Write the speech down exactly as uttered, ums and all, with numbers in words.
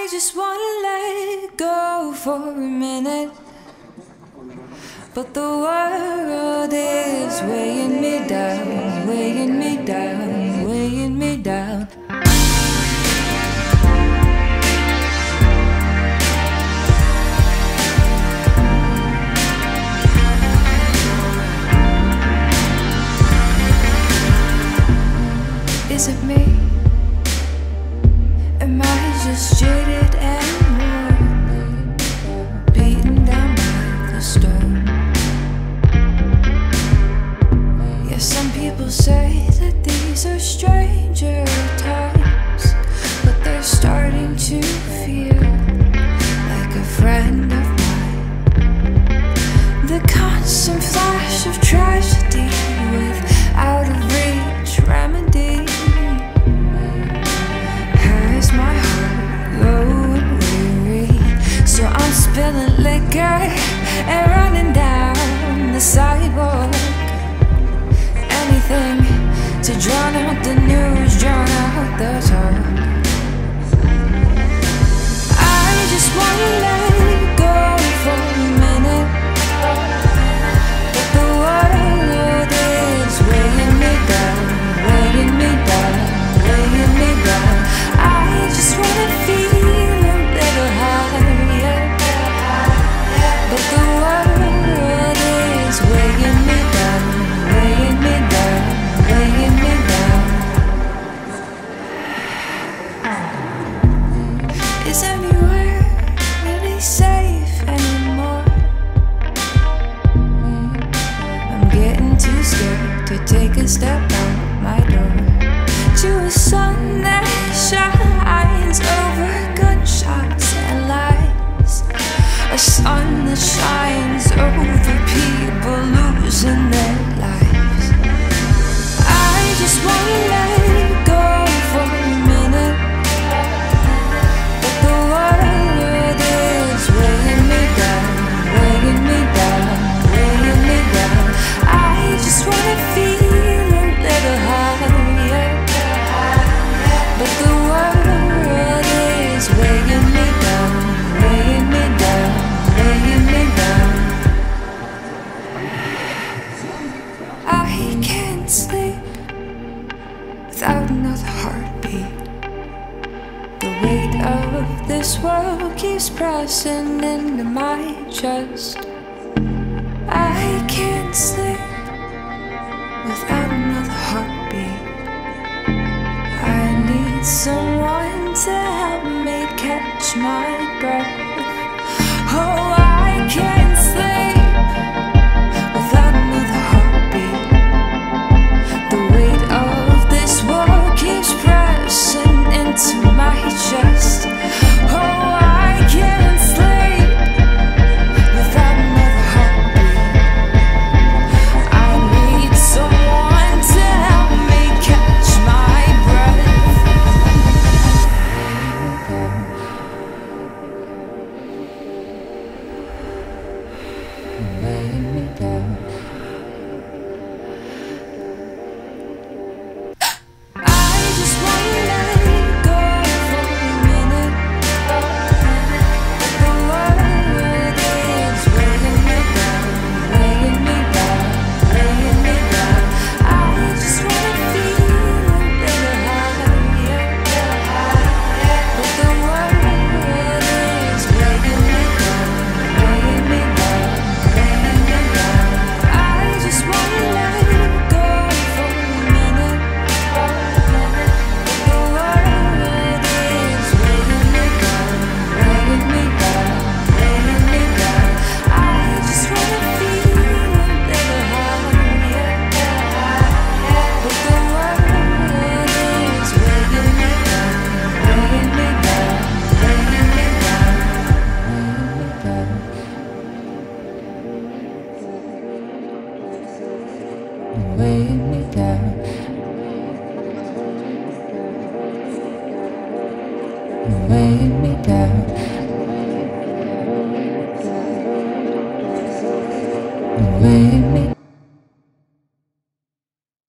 I just wanna let go for a minute, but the world is weighing me down, weighing me down, weighing me down. Is it me? Am I just jaded and worn, beaten down by the storm? Yeah, some people say that these are stranger times, but they're starting to feel like a friend of mine. The constant flash of tragedy without a reach remedy has my heart low and weary. So I'm spilling liquor and running down the sidewalk. Anything to drown out the news, drown out the talk. I just wanna let go for a minute, but the world is weighing me down, weighing me down, weighing me down. I just wanna feel a little higher, but the world is weighing me down, weighing me down, weighing me down. Is anywhere really safe anymore? I'm getting too scared to take a step out my door to a sun that shines over gunshots and lies, a sun that shines over people losing their lives. I just wanna let go for a minute, but the world is weighing me down, weighing me down, weighing me down. I just wanna feel a little higher, but the world is weighing me down, weighing me down, weighing me down. I can't sleep without another heartbeat. The weight of this world keeps pressing into my chest. I can't sleep without another heartbeat. I need someone to help me catch my breath. Oh, I can't sleep without another heartbeat. The weight of this world keeps pressing into my chest. Oh, I can't sleep without another heartbeat. I need someone to help me catch my breath. Weighing me down. I just wanna let go for a minute, the world is weighing me down, weighing me down, weighing me down. I just wanna feel a little higher, but the world is weighing me down, weighing me down, weighing me down. I just wanna let go for a minute, the world is weighing me down, weighing me down, weighing me down. I just wanna feel a little higher, but the world is weighing me down, weighing me down, weighing me down, weighing me down, weighing me down, weighing me down.